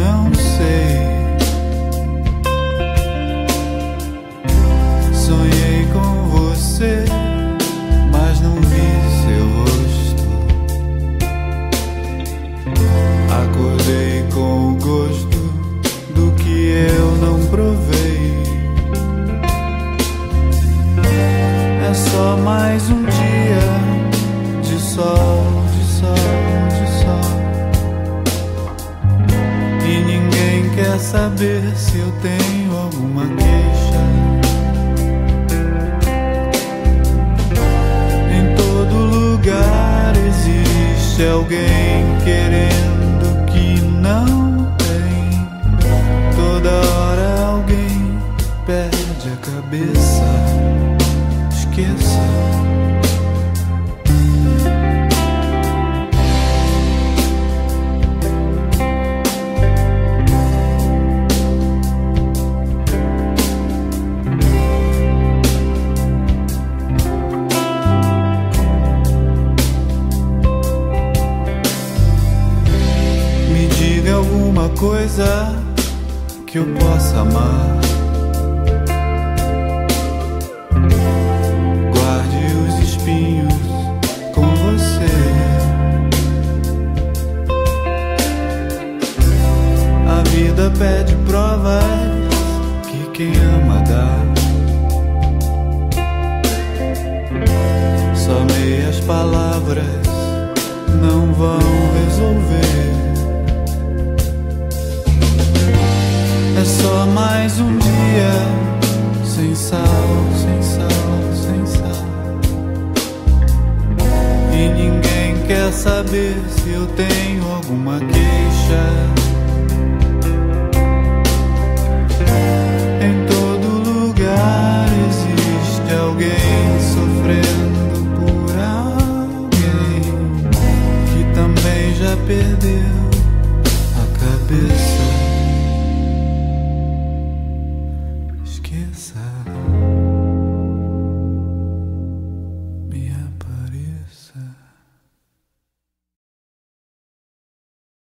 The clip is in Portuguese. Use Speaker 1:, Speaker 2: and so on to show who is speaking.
Speaker 1: não sei. Sonhei com você, mas não vi seu rosto. Acordei com o gosto do que eu não provei. É só mais um dia de sol, de sol, de sol. E ninguém quer saber se eu tenho alguma queixa. Em todo lugar existe alguém querendo que não tem. Toda hora alguém perde a cabeça. Esqueça. Me diga alguma coisa que eu possa amar. Com você, a vida pede provas que quem ama dá. Só meias palavras não vão resolver. É só mais um dia sem sal, sem sal, sem sal. E ninguém quer saber se eu tenho alguma queixa.